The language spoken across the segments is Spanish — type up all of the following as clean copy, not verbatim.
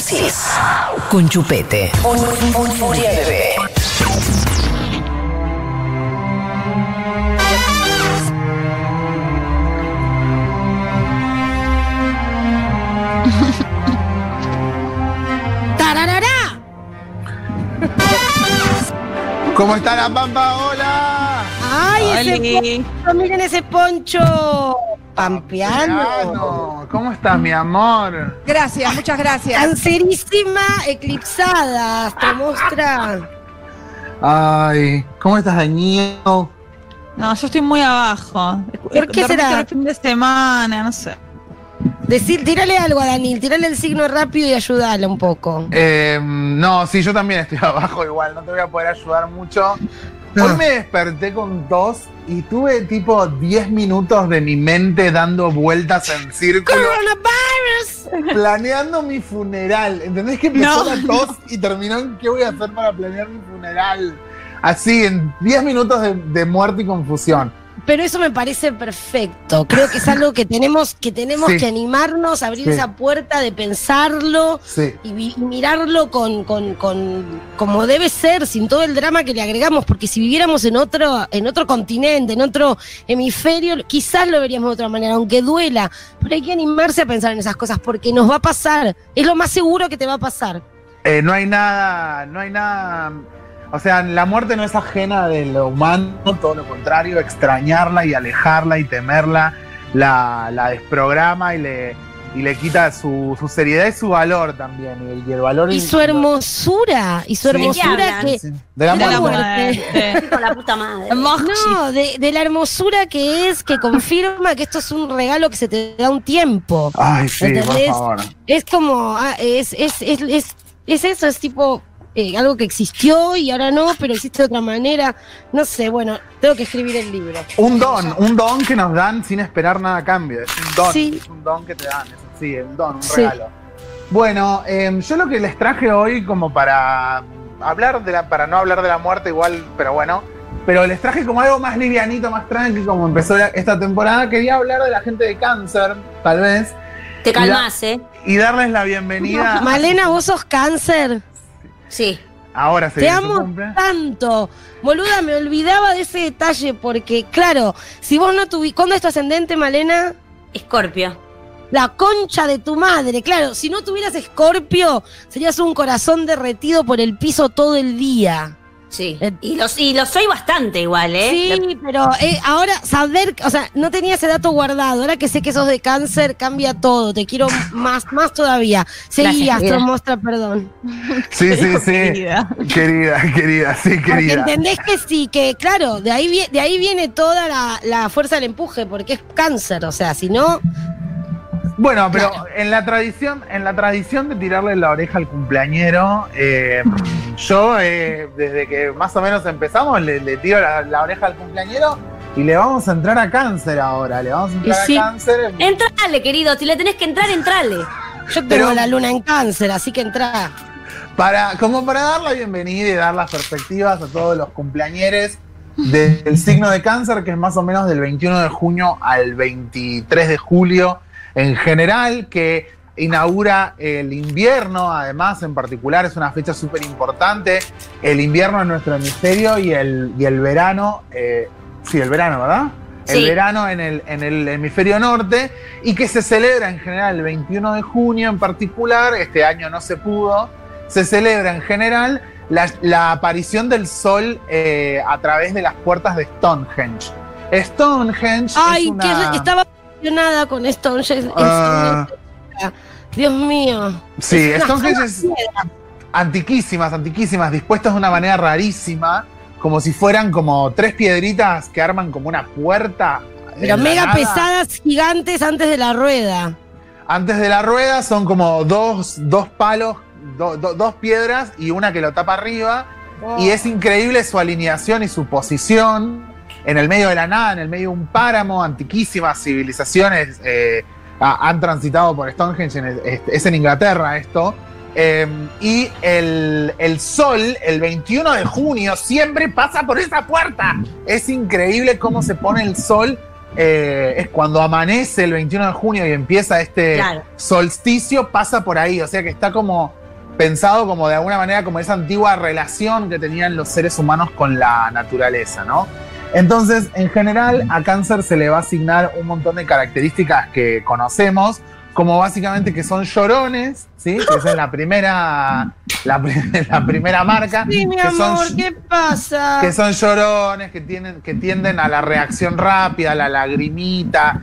Narcis con Chupete. Furia bebé. ¡Tararará! ¿Cómo está la Pampa? ¡Hola! ¡Ay, Oli. ese poncho! ¡Miren ese poncho! Pampeano. ¿Cómo estás, mi amor? Gracias, muchas gracias. Cancerísima, eclipsada, te muestra. Ay, ¿cómo estás, Dañino? No, yo estoy muy abajo. ¿Por qué Dormí será? todo el fin de semana, no sé. Tírale algo a Daniel, tírale el signo rápido y ayúdale un poco. No, sí, yo también estoy abajo igual, no te voy a poder ayudar mucho. Hoy me desperté con tos y tuve tipo 10 minutos de mi mente dando vueltas en círculo, ¡Coronavirus! planeando mi funeral. ¿Entendés que empezó No. la tos y terminó en qué voy a hacer para planear mi funeral? Así, en 10 minutos de muerte y confusión. Pero eso me parece perfecto. Creo que es algo que tenemos Sí. que animarnos, abrir Sí. esa puerta de pensarlo Sí. y mirarlo con como debe ser, sin todo el drama que le agregamos, porque si viviéramos en otro continente, en otro hemisferio, quizás lo veríamos de otra manera, aunque duela. Pero hay que animarse a pensar en esas cosas, porque nos va a pasar. Es lo más seguro que te va a pasar. No hay nada. O sea, la muerte no es ajena de lo humano, todo lo contrario, extrañarla y alejarla y temerla la desprograma y le quita su seriedad y su valor también. Y el valor Y su hermosura, hablan? que... de la De la muerte. muerte. Con la puta madre. No, de la hermosura que es, que confirma que esto es un regalo que se te da un tiempo. Ay, sí, por ¿Entendés? favor. Es como, es eso, es tipo algo que existió y ahora no, pero existe de otra manera. No sé, bueno, tengo que escribir el libro. Un don que nos dan sin esperar nada a cambio. Es un don, Sí. es un don que te dan. Sí, un don, un Sí. regalo. Bueno, yo lo que les traje hoy como para hablar para no hablar de la muerte igual, pero bueno, pero les traje como algo más livianito, más tranqui, como empezó esta temporada. Quería hablar de la gente de cáncer, tal vez, Te calmás, y darles la bienvenida. Malena, vos sos cáncer. Sí. Ahora se Te viene su amo cumple. tanto. Boluda, me olvidaba de ese detalle porque, claro, si vos no tuviste... ¿Cuándo es tu ascendente, Malena? Escorpio. La concha de tu madre. Claro, si no tuvieras Escorpio, serías un corazón derretido por el piso todo el día. Sí. Y lo soy bastante igual, ¿eh? Sí, pero ahora saber, o sea, no tenía ese dato guardado. Ahora que sé que sos de cáncer, cambia todo. Te quiero más todavía. Seguí, Gracias, Astro querida. Mostra, perdón. Sí, Dijo sí. querida. Querida, sí, Porque querida. entendés que sí, que claro, de ahí viene toda la fuerza del empuje, porque es cáncer. O sea, si no. Bueno, pero en la tradición de tirarle la oreja al cumpleañero, yo desde que más o menos empezamos le tiro la oreja al cumpleañero y le vamos a entrar a cáncer ahora, le vamos a entrar Y sí. a cáncer. Entrale, querido. Si le tenés que entrar, entrale. Yo tengo Pero- la luna en cáncer, así que entrá. Como para dar la bienvenida y dar las perspectivas a todos los cumpleañeros del signo de cáncer, que es más o menos del 21 de junio al 23 de julio en general, que inaugura el invierno, además en particular es una fecha súper importante, el invierno en nuestro hemisferio y el verano, sí, el verano, ¿verdad? Sí. El verano en el hemisferio norte, y que se celebra en general el 21 de junio en particular, este año no se pudo, se celebra en general la aparición del sol a través de las puertas de Stonehenge. Stonehenge Ay, es una... estaba emocionada con esto. Ah. Dios mío. Sí, Es una Stonehenge es antiquísimas, dispuestas de una manera rarísima, como si fueran como 3 piedritas que arman como una puerta. Pero en la mega nada. pesadas, gigantes antes de la rueda. Antes de la rueda son como dos palos, dos piedras y una que lo tapa arriba. Y es increíble su alineación y su posición en el medio de la nada, en el medio de un páramo. Antiquísimas civilizaciones han transitado por Stonehenge, es en Inglaterra esto. Y el sol, el 21 de junio, siempre pasa por esa puerta. Es increíble cómo se pone el sol es cuando amanece el 21 de junio y empieza este Claro. solsticio, pasa por ahí. O sea que está como pensado como de alguna manera como esa antigua relación que tenían los seres humanos con la naturaleza, ¿no? Entonces, en general, a Cáncer se le va a asignar un montón de características que conocemos, como básicamente que son llorones, ¿sí? Que esa es la primera marca. Sí, mi que amor, son, ¿qué pasa? que son llorones, que tienden a la reacción rápida, a la lagrimita,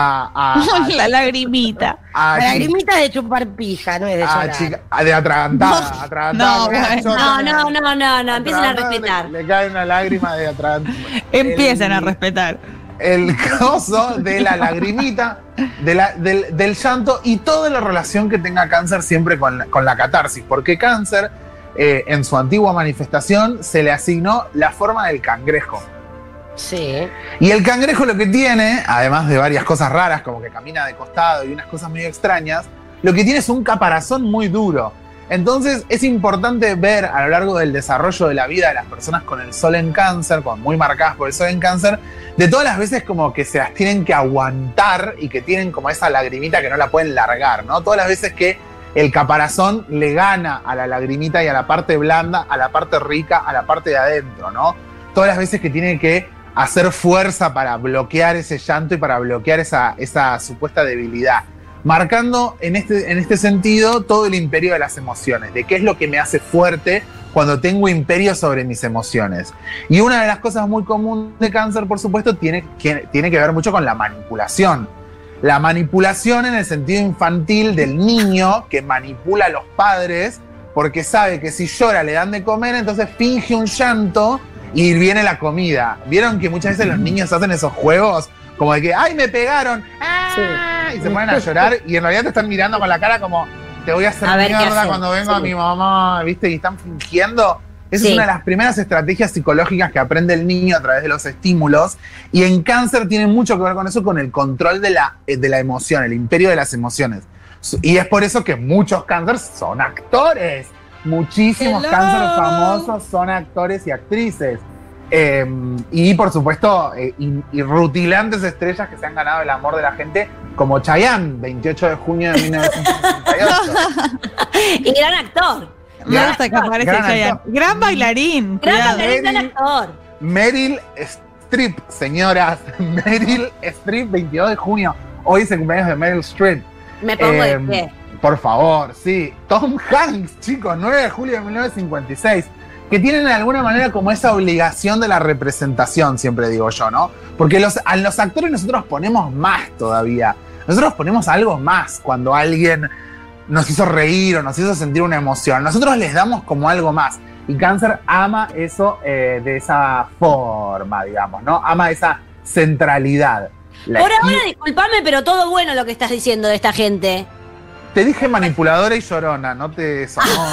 La lagrimita. a La lagrimita es de chupar pija, no es de llorar. de atragantada. No, con una bueno. chota, No, empiecen a atragantada, respetar. Le cae una lágrima de atragantada. Empiecen a respetar. El coso de la lagrimita, del llanto y toda la relación que tenga Cáncer siempre con la catarsis. Porque Cáncer, en su antigua manifestación, se le asignó la forma del cangrejo. Sí. Y el cangrejo lo que tiene, además de varias cosas raras, como que camina de costado y unas cosas medio extrañas, lo que tiene es un caparazón muy duro. Entonces es importante ver a lo largo del desarrollo de la vida de las personas con el sol en Cáncer, muy marcadas por el sol en Cáncer, de todas las veces como que se las tienen que aguantar y que tienen como esa lagrimita que no la pueden largar, ¿no? Todas las veces que el caparazón le gana a la lagrimita y a la parte blanda, a la parte rica, a la parte de adentro, ¿no? Todas las veces que tiene que hacer fuerza para bloquear ese llanto y para bloquear esa supuesta debilidad. Marcando en este sentido todo el imperio de las emociones, de qué es lo que me hace fuerte cuando tengo imperio sobre mis emociones. Y una de las cosas muy comunes de Cáncer, por supuesto, tiene que ver mucho con la manipulación. La manipulación en el sentido infantil del niño que manipula a los padres porque sabe que si llora le dan de comer, entonces finge un llanto y viene la comida. ¿Vieron que muchas veces los niños hacen esos juegos? Como de que, ¡ay, me pegaron! ¡Ah! Sí. Y se ponen a llorar y en realidad te están mirando con la cara como, te voy a hacer mierda cuando vengo a mi mamá, ¿viste? Y están fingiendo. Esa es una de las primeras estrategias psicológicas que aprende el niño a través de los estímulos. Y en Cáncer tiene mucho que ver con eso, con el control de la emoción, el imperio de las emociones. Y es por eso que muchos Cáncer son actores. Muchísimos Cáncer famosos son actores y actrices. Y por supuesto, y rutilantes estrellas que se han ganado el amor de la gente, como Chayanne, 28 de junio de 1968. Y gran actor. Me gusta que aparece Chayanne. Gran bailarín. Gran actor. Meryl Streep, señoras. Meryl Streep, 22 de junio. Hoy es el cumpleaños de Meryl Streep. Me pongo de pie. Por favor, sí. Tom Hanks, chicos, 9 de julio de 1956. Que tienen de alguna manera como esa obligación de la representación, siempre digo yo, ¿no? Porque a los actores nosotros ponemos más todavía. Nosotros ponemos algo más cuando alguien nos hizo reír o nos hizo sentir una emoción. Nosotros les damos como algo más. Y Cáncer ama eso de esa forma, digamos, ¿no? Ama esa centralidad. Por ahora, disculpame, pero todo bueno lo que estás diciendo de esta gente. Te dije manipuladora y llorona, no te...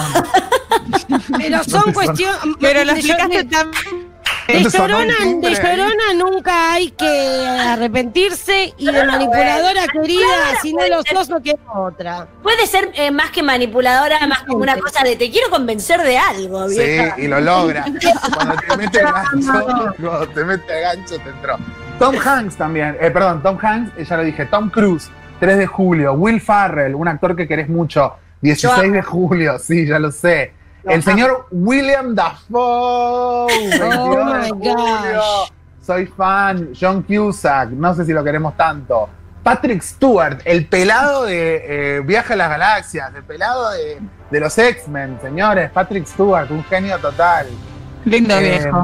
Pero son cuestiones... Pero lo explicaste tan... De llorona nunca hay que arrepentirse y de manipuladora querida, si no lo sos no queda otra. Puede ser más que manipuladora, más como una cosa de te quiero convencer de algo, vieja. Sí, y lo logra. Cuando te mete el gancho, te entró. Tom Hanks también, Tom Hanks, ya lo dije, Tom Cruise, 3 de julio, Will Ferrell, un actor que querés mucho, 16 de julio, sí, ya lo sé. El señor William Dafoe, 22 de julio, soy fan. John Cusack, no sé si lo queremos tanto. Patrick Stewart, el pelado de Viaje a las Galaxias, el pelado de los X-Men, señores. Patrick Stewart, un genio total. Lindo viejo.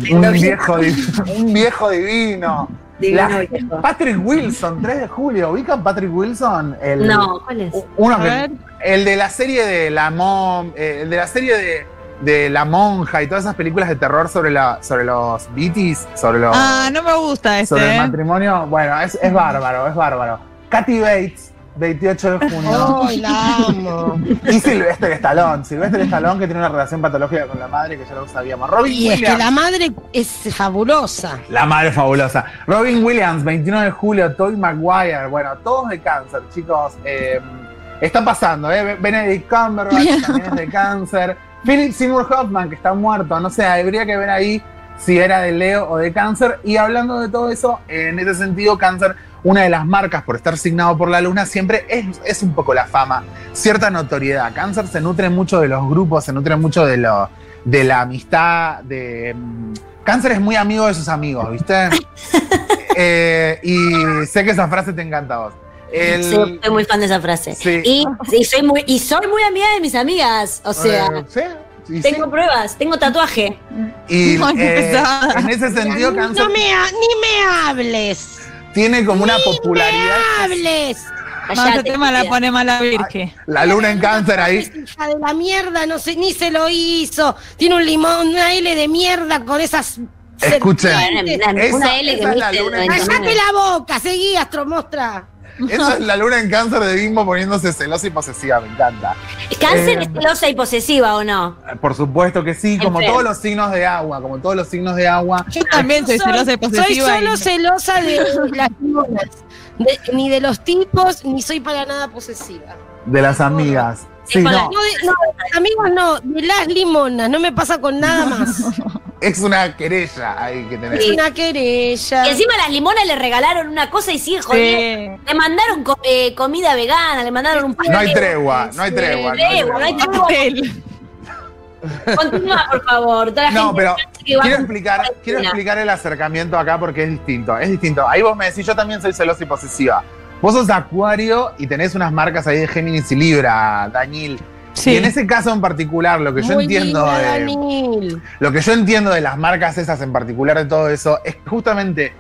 Un viejo divino. Patrick Wilson, 3 de julio. ¿Ubican Patrick Wilson? No, ¿cuál es? El de la serie de La Monja y todas esas películas de terror sobre los Beatties, no me gusta sobre el matrimonio. Bueno, es bárbaro. Kathy Bates, 28 de junio. ¡Ay, la amo! Y Sylvester Stallone, que tiene una relación patológica con la madre, que ya lo sabíamos. Robin Williams. Es que la madre es fabulosa. La madre es fabulosa. Robin Williams, 21 de julio, Tobey Maguire. Bueno, todos de Cáncer, chicos. Está pasando, Benedict Cumberbatch también es de Cáncer. Philip Seymour Hoffman, que está muerto. No sé, habría que ver ahí si era de Leo o de Cáncer. Y hablando de todo eso, en ese sentido, Cáncer, una de las marcas por estar signado por la luna siempre es un poco la fama, cierta notoriedad. Cáncer se nutre mucho de los grupos, se nutre mucho de la amistad, Cáncer es muy amigo de sus amigos, ¿viste? Y sé que esa frase te encanta a vos. Sí, soy muy fan de esa frase. Sí. Y soy muy amiga de mis amigas. O sea, sí, tengo pruebas, tengo tatuaje. Y Ay, qué pesada. en ese sentido, Cáncer Ni me hables. tiene como una popularidad. ¡Me hables! No, ese tema la pone mala virgen. La luna en Cáncer ahí. Hija de la mierda, no sé, ni se lo hizo. Tiene un limón, una L de mierda con esas. Escuchen, Una L que esa es la viste luna en en el ¡Cállate la boca! Seguí, Astromostra. Esa es la luna en Cáncer de Bimbo poniéndose celosa y posesiva, me encanta. ¿Cáncer es celosa y posesiva o no? Por supuesto que sí, como Enfermo. todos los signos de agua, Yo también soy celosa y posesiva Soy solo celosa de las limonas. Ni de los tipos, ni soy para nada posesiva. de las amigas. Sí, con la- no, No, amigos, no, de las limonas, no me pasa con nada más. es una querella ahí que tenés. Es una querella. Y encima a las limonas le regalaron una cosa y siguen jodiendo. Sí. Le mandaron comida vegana, le mandaron un No hay tregua, no hay tregua. no hay No hay tregua. tregua. Continúa, por favor. Toda la No, gente pero que va quiero con- explicar el acercamiento acá porque es distinto. Es distinto. Ahí vos me decís, yo también soy celosa y posesiva. Vos sos Acuario y tenés unas marcas ahí de Géminis y Libra, Daniel. Sí. Y en ese caso en particular, lo que yo Muy entiendo linda, de. Daniel. Lo que yo entiendo de las marcas esas en particular de todo eso es que justamente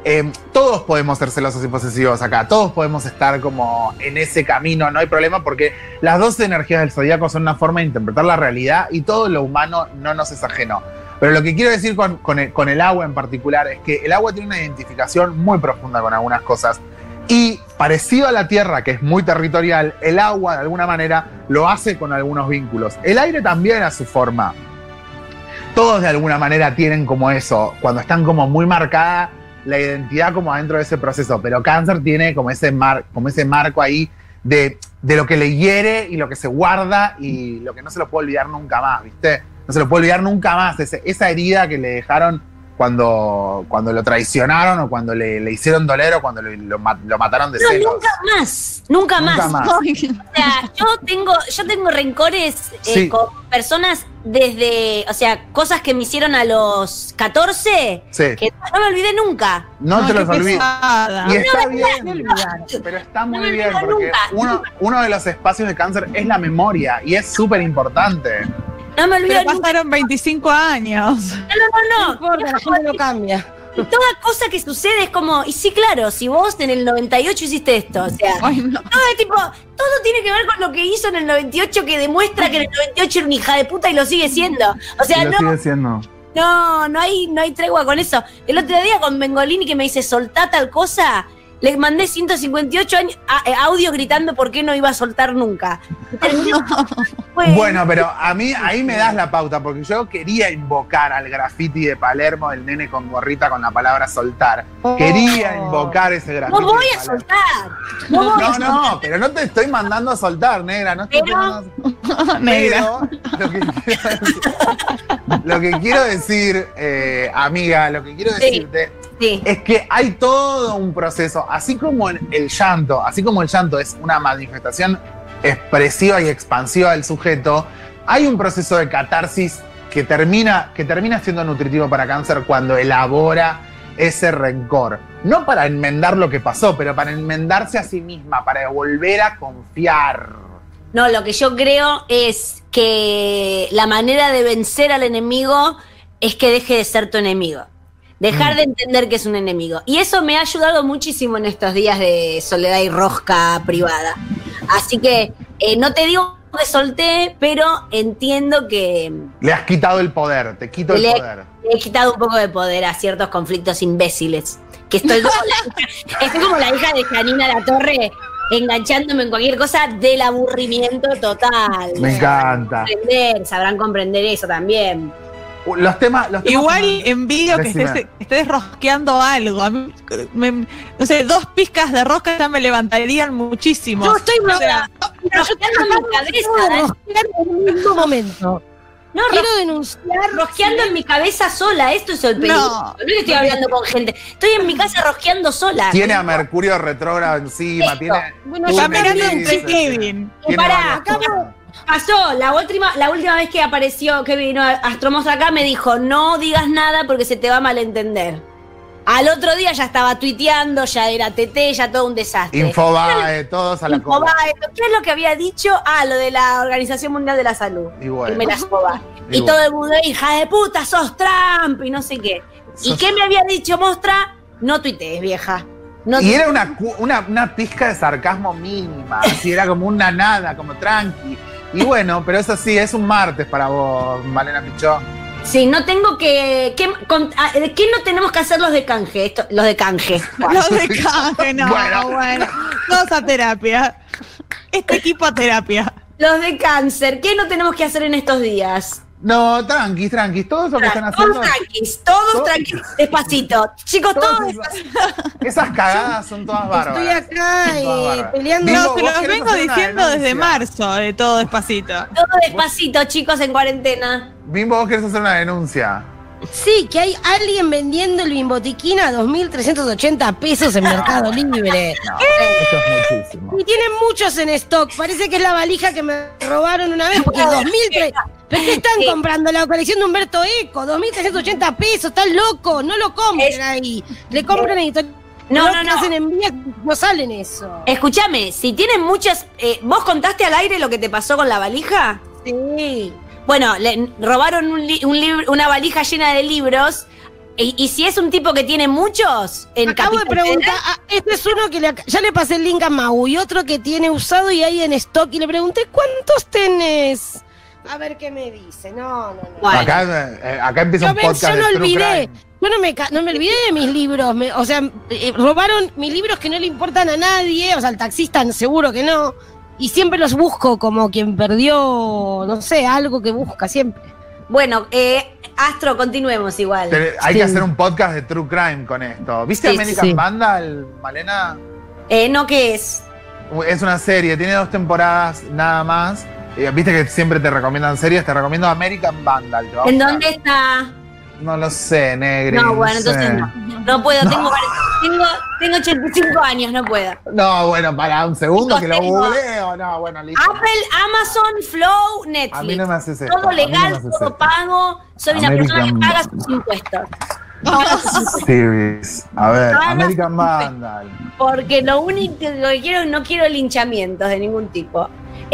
todos podemos ser celosos y posesivos acá, todos podemos estar como en ese camino, no hay problema porque las 12 energías del zodiaco son una forma de interpretar la realidad y todo lo humano no nos es ajeno. Pero lo que quiero decir con el agua en particular es que el agua tiene una identificación muy profunda con algunas cosas y parecido a la tierra, que es muy territorial, el agua de alguna manera lo hace con algunos vínculos. El aire también a su forma. Todos de alguna manera tienen como eso, cuando están como muy marcada la identidad como adentro de ese proceso, pero Cáncer tiene como ese marco ahí de lo que le hiere y lo que se guarda y lo que no se lo puede olvidar nunca más, ¿viste? No se lo puede olvidar nunca más, esa herida que le dejaron cuando lo traicionaron o cuando le hicieron doler o cuando lo mataron de No, celos. nunca más. Nunca más. O sea, yo tengo rencores Sí. con personas desde, o sea, cosas que me hicieron a los 14, Sí. que no me olvidé nunca. No te los qué olvides. pesada. Y está no, bien, pero está No muy me bien olvido porque nunca. uno de los espacios de Cáncer es la memoria y es súper importante. No me olvido Pero nunca. pasaron 25 años. No. importa, la gente no cambia. Y toda cosa que sucede es como, y sí, claro, si vos en el 98 hiciste esto, o sea, Ay, no. todo es tipo, todo tiene que ver con lo que hizo en el 98 que demuestra que en el 98 era una hija de puta y lo sigue siendo. O sea, Y lo no, sigue siendo. no hay tregua con eso. El otro día con Bengolini que me dice, soltá tal cosa, le mandé 158 audio gritando por qué no iba a soltar nunca. Y terminó, Bueno, pero a mí ahí me das la pauta, porque yo quería invocar al graffiti de Palermo del nene con gorrita con la palabra soltar. Quería invocar ese graffiti. no voy de a Palermo. soltar. No voy a No, soltar. no, pero no te estoy mandando a soltar, negra. No estoy Pero- mandando- Negra. lo que quiero decir, amiga, lo que quiero Sí. decirte Sí. es que hay todo un proceso, así como el llanto es una manifestación expresiva y expansiva del sujeto, hay un proceso de catarsis que termina siendo nutritivo para Cáncer cuando elabora ese rencor. No para enmendar lo que pasó, pero para enmendarse a sí misma, para volver a confiar. No, lo que yo creo es que la manera de vencer al enemigo es que deje de ser tu enemigo. Dejar de entender que es un enemigo. Y eso me ha ayudado muchísimo en estos días de soledad y rosca privada. Así que no te digo que solté, pero entiendo que Le has quitado el poder, te quito el le poder. he quitado un poco de poder a ciertos conflictos imbéciles. Que estoy como la hija de Janina Latorre, enganchándome en cualquier cosa del aburrimiento total. Me encanta. Sabrán comprender eso también. Los temas Igual envidio que Decime. estés rosqueando algo. A mí, no sé, 2 pizcas de rosca ya me levantarían muchísimo. Yo estoy O sea, Rosqueando mi cabeza, en el mismo momento. No, quiero denunciar. rosqueando en mi cabeza sola, esto es el peligro. No es que estoy hablando con gente, estoy en mi casa rosqueando sola. Tiene a Mercurio retrógrado encima, Esto. tiene. Bueno, Está ya mirando me en Kevin. Y pará, pasó, la última vez que apareció, que vino Astromostra acá, me dijo, no digas nada porque se te va a malentender. Al otro día ya estaba tuiteando, ya era TT, ya todo un desastre. Infobae, todos a la cola. Infobae, ¿qué es lo que había dicho? Lo de la Organización Mundial de la Salud. Y bueno. Y me la soba. Y Y bueno. todo el mundo, hija de puta, sos Trump y no sé qué. ¿Y qué me había dicho Mostra? No tuitees, vieja. No Y tuitees. era una pizca de sarcasmo mínima, así era como una nada, como tranqui. Y bueno, pero eso sí, es un martes para vos, Malena Pichón. Sí, no tengo ¿qué no tenemos que hacer los de canje? Los de canje. Los de canje, no, bueno. Todos a terapia. Este equipo a terapia. Los de cáncer, ¿qué no tenemos que hacer en estos días? No, tranqui, todo eso que están haciendo. Todos tranquis, despacito. Chicos, todos despacito. Esas cagadas son todas bárbaras. Estoy acá Son todas bárbaras. peleando. Bimbo, No, se vos los querés vengo hacer una diciendo desde denuncia. marzo, de todo despacito. Todo despacito, chicos, en cuarentena. Bimbo, vos querés hacer una denuncia. Sí, que hay alguien vendiendo el Bimbotiquín a 2.380 pesos en Mercado Libre. Esto es muchísimo. Y tienen muchos en stock. Parece que es la valija que me robaron una vez. Porque 2.000. ¿Pero qué están comprando? La colección de Humberto Eco. 2.380 pesos. Están locos. No lo compren ahí. Le compran en No. hacen envíos. No salen eso. Escúchame, si tienen muchas. ¿Vos contaste al aire lo que te pasó con la valija? Sí. Bueno, le robaron una valija llena de libros. Y si es un tipo que tiene muchos, en Acabo de Capital preguntar, Federal, este es uno que ya le pasé el link a Mau y otro que tiene usado y hay en stock y le pregunté, ¿cuántos tenés? A ver qué me dice. No. Bueno. Acá empieza un podcast Yo no de True olvidé. Crime. Yo no me olvidé de mis libros. Robaron mis libros que no le importan a nadie. O sea, al taxista seguro que no. Y siempre los busco como quien perdió, no sé, algo que busca siempre. Bueno, Astro, continuemos igual. Hay Sí. que hacer un podcast de True Crime con esto. ¿Viste Sí, American sí. Vandal, Malena? No, ¿qué es? Es una serie, tiene 2 temporadas nada más. Viste que siempre te recomiendan series, te recomiendo American Vandal. ¿te va a ¿En gustar? dónde está? No lo sé, Negri. No, bueno, sé. entonces no. No puedo, tengo 85 años, no puedo. No, bueno, para un segundo que lo Tengo- googleo. No, bueno, listo. Apple, Amazon, Flow, Netflix. A mí no me haces esto. Todo a mí no me legal, haces todo esto. pago. Soy una persona que American paga sus impuestos. Series. A ver, Paga American sus Vandal. Porque lo único que quiero, no quiero linchamientos de ningún tipo.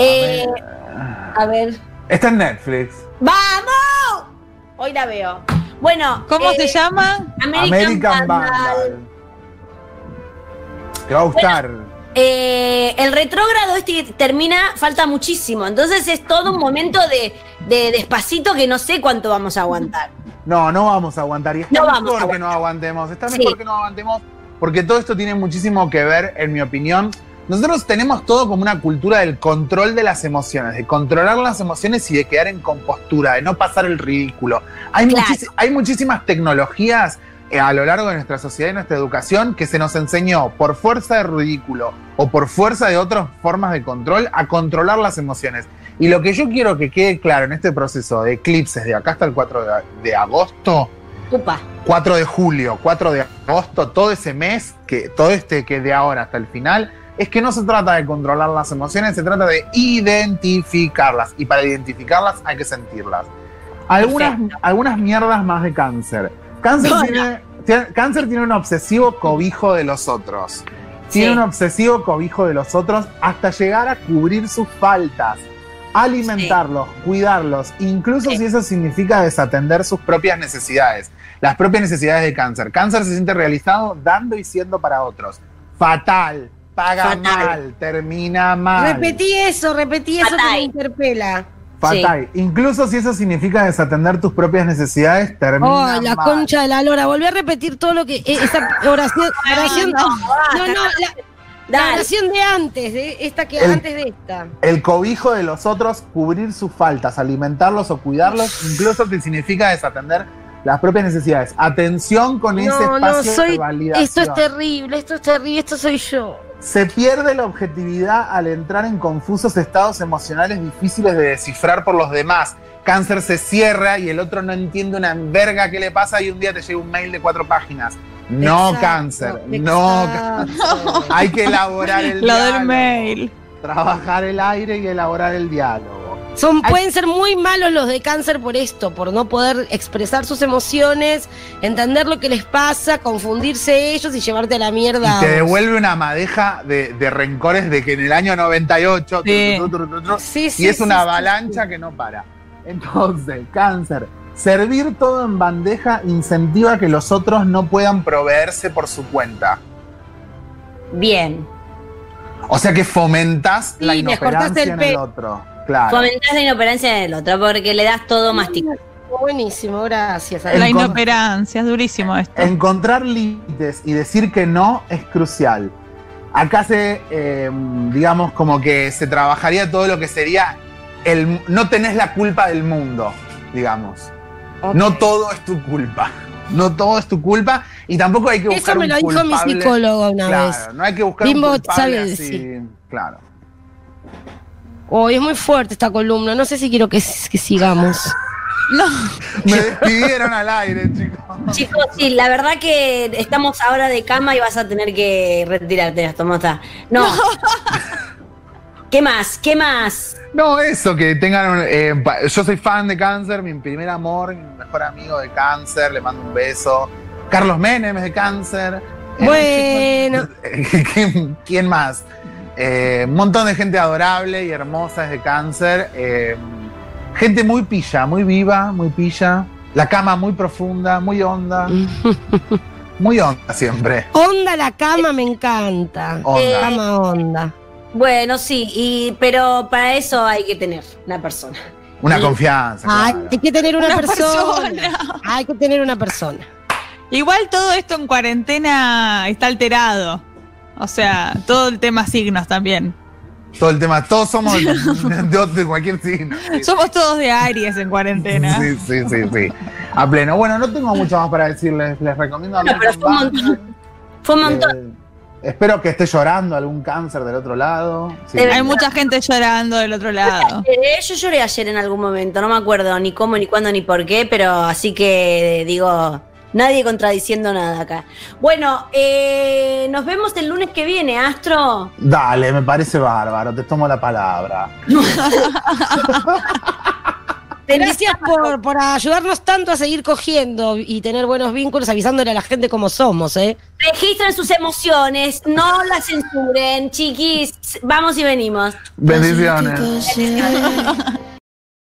A ver. Está en Netflix. ¡Vamos! Hoy la veo. Bueno. ¿Cómo se llama? American Vandal. Te va a gustar. El retrógrado termina, falta muchísimo. Entonces es todo un momento de despacito que no sé cuánto vamos a aguantar. No vamos a aguantar. Y está No vamos a mejor que aguantar. no aguantemos. Está Sí. mejor que no aguantemos. Porque todo esto tiene muchísimo que ver, en mi opinión. Nosotros tenemos todo como una cultura del control de las emociones, de controlar las emociones y de quedar en compostura, de no pasar el ridículo. Hay, Claro. hay muchísimas tecnologías a lo largo de nuestra sociedad y nuestra educación que se nos enseñó por fuerza de ridículo o por fuerza de otras formas de control a controlar las emociones. Y lo que yo quiero que quede claro en este proceso de eclipses de acá hasta el 4 de agosto, Upa. 4 de julio, 4 de agosto, todo ese mes, todo que de ahora hasta el final, es que no se trata de controlar las emociones, se trata de identificarlas. Y para identificarlas hay que sentirlas. Algunas mierdas más de cáncer. Cáncer tiene un obsesivo cobijo de los otros. Tiene un obsesivo cobijo de los otros hasta llegar a cubrir sus faltas, alimentarlos, cuidarlos, incluso si eso significa desatender sus propias necesidades. Las propias necesidades de cáncer. Cáncer se siente realizado dando y siendo para otros. Fatal, paga mal, termina mal. Repetí eso que me interpela. Fatal. Sí. Incluso si eso significa desatender tus propias necesidades, termina mal. La concha de la lora. Volví a repetir todo lo que... Esa oración... La oración de antes, de esta que antes de esta. El cobijo de los otros, cubrir sus faltas, alimentarlos o cuidarlos, incluso si significa desatender las propias necesidades. Atención con ese espacio de validación. Esto es terrible, esto soy yo. Se pierde la objetividad al entrar en confusos estados emocionales difíciles de descifrar por los demás. Cáncer se cierra y el otro no entiende una verga qué le pasa y un día te llega un mail de 4 páginas. No, Exacto, Cáncer, no, Cáncer. Hay que elaborar el Lo diálogo. del mail. Trabajar el aire y elaborar el diálogo. Pueden ser muy malos los de Cáncer por esto, por no poder expresar sus emociones, entender lo que les pasa, confundirse ellos y llevarte a la mierda. Y te devuelve una madeja de rencores de que en el año 98 Sí. Sí, sí, y es una sí, avalancha que no para. Entonces, Cáncer, servir todo en bandeja incentiva que los otros no puedan proveerse por su cuenta. Bien. O sea que fomentás Sí, la les cortás inoperancia el en el pelo. otro. Claro. Fomentás la inoperancia en el otro porque le das todo masticado. Buenísimo, gracias. El La con- inoperancia, es durísimo esto. Encontrar límites y decir que no es crucial. Acá digamos, como que se trabajaría todo lo que sería no tenés la culpa del mundo, digamos. Ok. No todo es tu culpa. No todo es tu culpa y tampoco hay que buscar Eso me un lo dijo mi culpable. psicóloga una Claro, vez. no hay que buscar Bimbo un culpable sabe así. decir. Claro. Hoy es muy fuerte esta columna, no sé si quiero que sigamos. No, Me despidieron al aire, chicos. Chicos, sí, la verdad que estamos ahora de cama y vas a tener que retirarte las tomatas. No. ¿Qué más? ¿Qué más? No, eso, que tengan yo soy fan de Cáncer, mi primer amor, mi mejor amigo de Cáncer, le mando un beso. Carlos Menem es de Cáncer. Bueno. ¿Quién más? Un montón de gente adorable y hermosa es de Cáncer. Gente muy pilla, muy viva, muy pilla. La cama muy profunda, muy honda. Muy honda siempre. Onda la cama me encanta. Onda. Cama onda. Bueno, sí, pero para eso hay que tener una persona. Una confianza. Ay, claro. hay que tener una, Una persona. persona. Hay que tener una persona. igual todo esto en cuarentena está alterado. O sea, todo el tema signos también. Todo el tema, todos somos de cualquier signo. Sí. Somos todos de Aries en cuarentena. Sí. A pleno. Bueno, no tengo mucho más para decirles. Les recomiendo hablar Pero con fue un Bambi. montón. Fue un montón. Espero que esté llorando algún Cáncer del otro lado. Sí. Debe- Hay mucha gente llorando del otro lado. Yo lloré ayer en algún momento, no me acuerdo ni cómo, ni cuándo, ni por qué, pero así que digo, nadie contradiciendo nada acá. Bueno, nos vemos el lunes que viene, Astro. Dale, me parece bárbaro. Te tomo la palabra. Gracias por ayudarnos tanto a seguir cogiendo y tener buenos vínculos, avisándole a la gente cómo somos, ¿eh? Registren sus emociones, no las censuren, chiquis. Vamos y venimos. Bendiciones. Bendiciones.